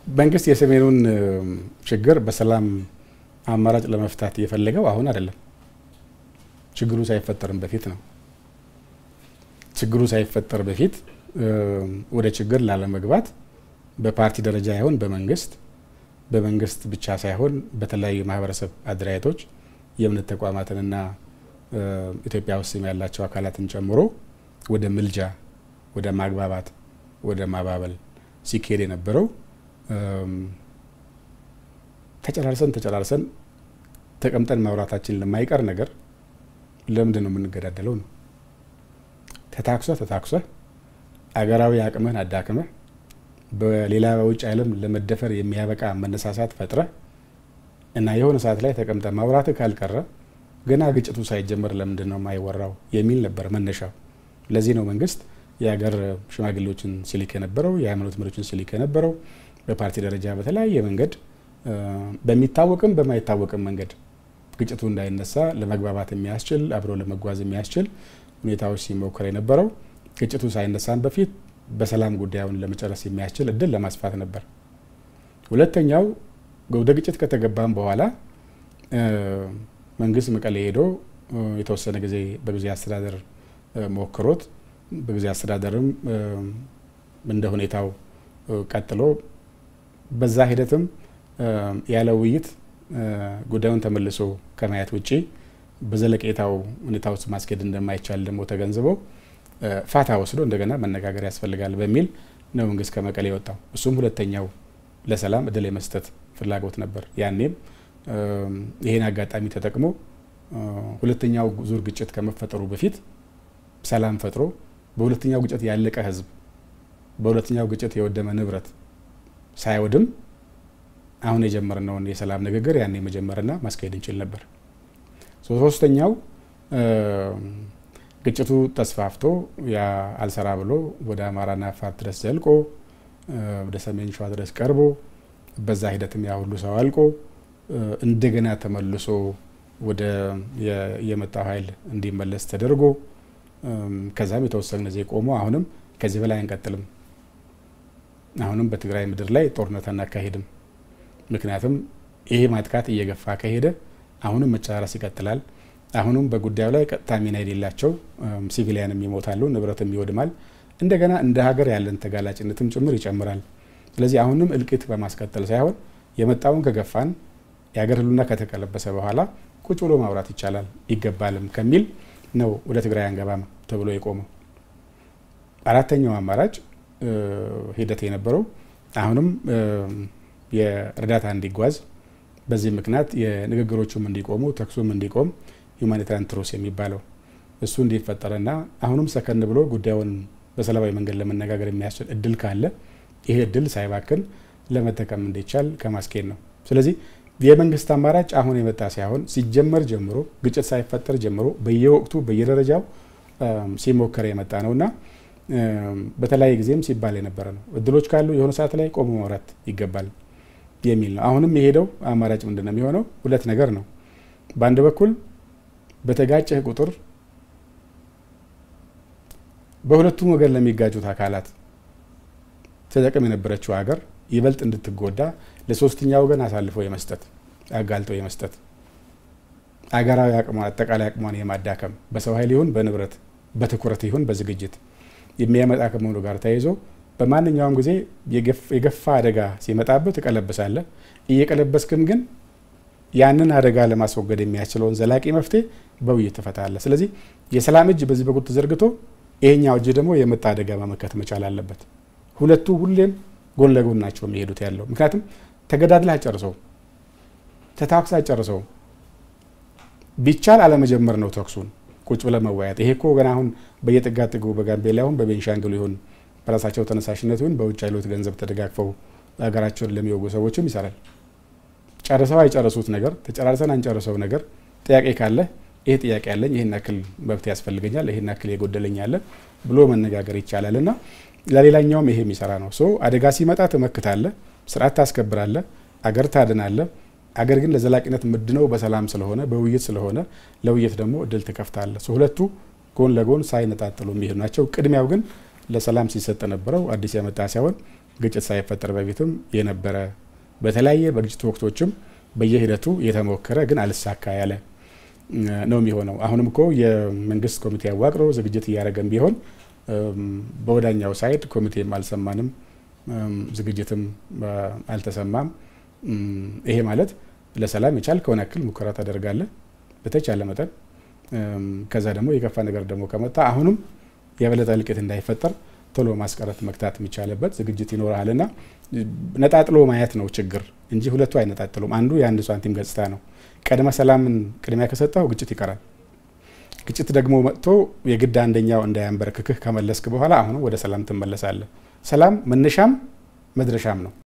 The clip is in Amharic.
መንግስት የሰሜኑን ችግር በሰላም አማራጭ ለመፍታት የፈለገው አሁን አይደለም ችግሩ ሳይፈጠርም በፊት ነው ችግሩ ሳይፈጠር በፊት ወደ ችግር ላለመግባት በፓርቲ ደረጃ ይሁን በመንግስት ብቻ ሳይሆን በተለያዩ ማህበረሰብ አድራይቶች የእምነት ተቋማትንና ኢትዮጵያ ውስጥ ያላቸው አካላትን ጨምሮ ወደ ምልጃ ወደ ማግባባት ወደ ማባበል ሲኬድ የነበረው ተጨራርሰን ተቀምጠን ማውራታችን ለማይቀር ነገር ለምንድን ነው የምንገዳደለው ነው ተታክሶ አገራዊ አቅምን አዳክመ በሌላ ውጭ ዓለም ለመደፈር የሚያበቃ መነሳሳት ፈጥረ እና የሆነ ሰዓት ላይ ተቀምጠ ማውራት ካልቀረ ገና ግጭቱ ሳይጀመር ለምንድን ነው የማይወራው የሚል ነበር መነሻው ለዚህ ነው መንግስት የሀገር ሽማግሌዎችን ሲልክ የነበረው የሃይማኖት መሪዎችን ሲልክ የነበረው በፓርቲ ደረጃ በተለያየ መንገድ በሚታወቅም በማይታወቅም መንገድ ግጭቱ እንዳይነሳ ለመግባባት የሚያስችል አብሮ ለመጓዝ የሚያስችል ሁኔታዎች ሲሞከር የነበረው ግጭቱ ሳይነሳን በፊት በሰላም ጉዳዩን ለመጨረስ የሚያስችል እድል ለማስፋት ነበር ሁለተኛው ወደ ግጭት ከተገባም በኋላ መንግስት መቀሌ ሄዶ የተወሰነ ጊዜ በጊዜ አስተዳደር ሞክሮት በጊዜ አስተዳደርም እንደ ሁኔታው ቀጥሎ በዛ ሂደትም ያለ ውይይት ጉዳዩን ተመልሶ ከማየት ውጪ በዘለቄታው ሁኔታው ማስኬድ እንደማይቻል ደሞ ተገንዝበው ፋታ ወስዶ እንደገና መነጋገር ያስፈልጋል በሚል ነው መንግስት ከመቀሌ የወጣው እሱም ሁለተኛው ለሰላም እድል የመስጠት ፍላጎት ነበር ያኔም ይሄን አጋጣሚ ተጠቅሞ ሁለተኛው ዙር ግጭት ከመፈጠሩ በፊት ሰላም ፈጥሮ በሁለተኛው ግጭት ያለቀ ህዝብ በሁለተኛው ግጭት የወደመ ንብረት ሳይወድም አሁን የጀመርነውን የሰላም ንግግር ያኔ መጀመርና ማስካሄድ እንችል ነበር ሶስተኛው ግጭቱ ተስፋፍቶ ያ አልሰራ ብሎ ወደ አማራና አፋር ድረስ ዘልቆ ወደ ሰሜን ሸዋ ድረስ ቀርቦ በዛ ሂደትም ያ ሁሉ ሰው አልቆ እንደገና ተመልሶ ወደ የመጣው ኃይል እንዲመለስ ተደርጎ ከዛም የተወሰነ ጊዜ ቆሞ አሁንም ከዚህ በላይ አንቀጥልም አሁንም በትግራይ ምድር ላይ ጦርነት አናካሄድም ምክንያቱም ይሄ ማጥቃት እየገፋ ከሄደ አሁንም መጫራስ ይቀጥላል አሁንም በጉዳዩ ላይ ቀጥታ ሚና የሌላቸው ሲቪሊያንም ይሞታሉ ንብረትም ይወድማል እንደገና እንደ ሀገር ያለን ተጋላጭነትም ጭምር ይጨምራል ስለዚህ አሁንም እልቂት በማስቀጠል ሳይሆን የመጣውን ከገፋን የሀገር ህልውና ከተቀለበሰ በኋላ ቁጭ ብሎ ማውራት ይቻላል ይገባልም ከሚል ነው ወደ ትግራይ አንገባም ተብሎ የቆመው አራተኛው አማራጭ ሂደት የነበረው አሁንም የእርዳታ እንዲጓዝ በዚህ ምክንያት የንግግሮቹም እንዲቆሙ ተክሱም እንዲቆም ሁማኒታሪያን ትሩስ የሚባለው እሱ እንዲፈጠርና አሁንም ሰከን ብሎ ጉዳዩን በሰላማዊ መንገድ ለመነጋገር የሚያስችል እድል ካለ ይሄ እድል ሳይባክን ለመጠቀም እንዲቻል ከማስኬድ ነው ስለዚህ የመንግስት አማራጭ አሁን የመጣ ሳይሆን ሲጀመር ጀምሮ ግጭት ሳይፈጠር ጀምሮ በየወቅቱ በየደረጃው ሲሞከር የመጣ ነውና በተለያየ ጊዜም ሲባል የነበረ ነው እድሎች ካሉ የሆነ ሰዓት ላይ ቆሞ ማውራት ይገባል የሚል ነው አሁንም የሄደው አማራጭ ምንድነው የሚሆነው ሁለት ነገር ነው በአንድ በኩል በተጋጨ ቁጥር በሁለቱም ወገን ለሚጋጩት አካላት ተጠቅም የነበረችው ሀገር ይበልጥ እንድትጎዳ ለሶስተኛው ወገን አሳልፎ የመስጠት አጋልጦ የመስጠት አገራዊ አቅሟን አጠቃላይ አቅሟን የማዳከም በሰው ኃይል ይሁን በንብረት በትኩረት ይሁን በዝግጅት የሚያመጣ ከመሆኑ ጋር ተያይዞ በማንኛውም ጊዜ የገፋ አደጋ ሲመጣበት ተቀለበሳለ እየቀለበስክም ግን ያንን አደጋ ለማስወገድ የሚያስችለውን ዘላቂ መፍትሄ በውይይት ተፈታለ ስለዚህ የሰላም እጅ በዚህ በኩል ተዘርግቶ ይሄኛው እጅ ደግሞ የመጣ አደጋ ማመከት መቻል አለበት ሁለቱ ሁሌም ጎን ለጎን ናቸው የሚሄዱት ያለው ምክንያቱም ተገዳድላ ጨርሰው ተታክሳ ጨርሰው ቢቻል አለመጀመር ነው ተክሱን ቁጭ ብለ መዋያት ይሄኮ ገና አሁን በየጥጋጥጉ በጋምቤላ አሁን በቤንሻንጉል ይሁን በራሳቸው ተነሳሽነት ይሁን በውጭ ኃይሎች ገንዘብ ተደጋግፈው ሀገራቸውን ለሚወጉ ሰዎችም ይሰራል ጨርሰው አይጨርሱት ነገር ተጨራርሰን አንጨርሰው ነገር ጥያቄ ካለ ይሄ ጥያቄ ያለኝ ይሄን አክል መብት ያስፈልገኛል ይሄን አክል የጎደለኛል ብሎ መነጋገር ይቻላልና ለሌላኛውም ይሄ የሚሰራ ነው አደጋ ሲመጣ ተመክታለ ስርዓት ታስከብራለ አገር ታድናለ አገር ግን ለዘላቂነት ምድነው በሰላም ስለሆነ በውይይት ስለሆነ ለውይይት ደግሞ እድል ተከፍታለ ሁለቱ ጎን ለጎን ሳይነጣጥሉ የሚሄዱ ናቸው ቅድሚያው ግን ለሰላም ሲሰጥ ነበረው አዲስ ያመጣ ሳይሆን ግጭት ሳይፈጠር በፊትም የነበረ በተለያየ በግጭት ወቅቶችም በየሂደቱ የተሞከረ ግን አልሳካ ያለ ነው የሚሆነው። አሁንም እኮ የመንግስት ኮሚቴ ያዋቅሮ ዝግጅት እያደረገም ቢሆን በወዳኛው ሳይድ ኮሚቴም አልሰማንም፣ ዝግጅትም አልተሰማም። ይሄ ማለት ለሰላም የቻልከውን ያክል ሙከራ ታደርጋለህ በተቻለ መጠን። ከዛ ደግሞ የከፋ ነገር ደግሞ ከመጣ አሁንም የበለጠ እልቂት እንዳይፈጠር ቶሎ ማስቀረት መክታት የሚቻልበት ዝግጅት ይኖራልና ነጣጥሎ ማየት ነው ችግር እንጂ ሁለቱ አይነጣጥሉም። አንዱ የአንድ ሳንቲም ገጽታ ነው። ቀድመ ሰላምን ቅድሚያ ከሰጠው ግጭት ይቀራል። ግጭት ደግሞ መጥቶ የግድ አንደኛው እንዳያንበረክክህ ከመለስክ በኋላ አሁን ወደ ሰላም ትመለሳለህ። ሰላም መነሻም መድረሻም ነው።